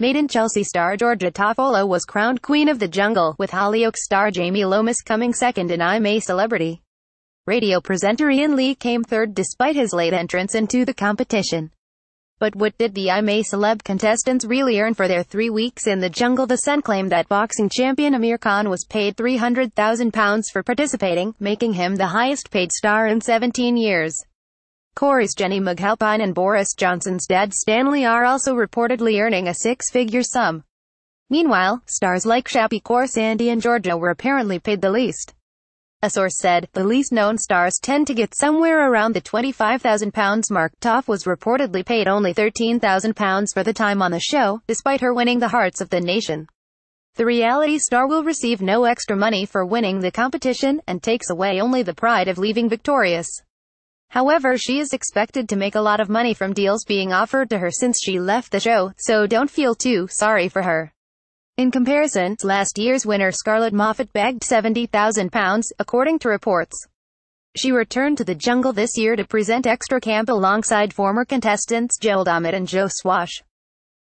Made in Chelsea star Georgia Toffolo was crowned Queen of the Jungle, with Hollyoaks star Jamie Lomas coming second and I'm a Celebrity. Radio presenter Iain Lee came third despite his late entrance into the competition. But what did the I'm a Celeb contestants really earn for their 3 weeks in the jungle? The Sun claimed that boxing champion Amir Khan was paid £300,000 for participating, making him the highest paid star in 17 years. Corey's Jenny McAlpine and Boris Johnson's dad Stanley are also reportedly earning a six-figure sum. Meanwhile, stars like Shappy Sandy and Georgia were apparently paid the least. A source said, the least-known stars tend to get somewhere around the £25,000 mark. Toff was reportedly paid only £13,000 for the time on the show, despite her winning the hearts of the nation. The reality star will receive no extra money for winning the competition, and takes away only the pride of leaving victorious. However, she is expected to make a lot of money from deals being offered to her since she left the show, so don't feel too sorry for her. In comparison, last year's winner Scarlett Moffat bagged £70,000, according to reports. She returned to the jungle this year to present Extra Camp alongside former contestants Joel Dommett and Joe Swash.